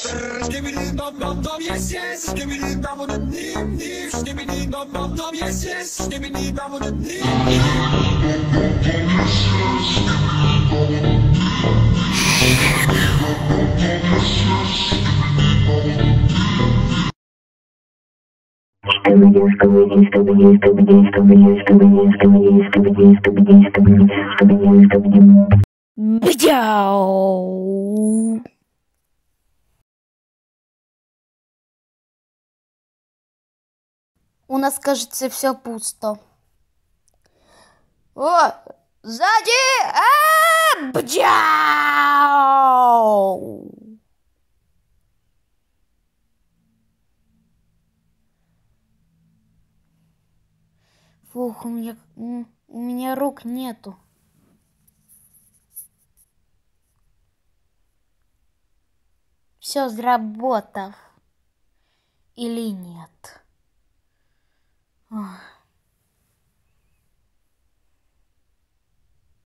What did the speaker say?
Бдяу. У нас, кажется, все пусто. О, сзади! Бдяу. Фух, у меня рук нету. Все заработав или нет? Ох.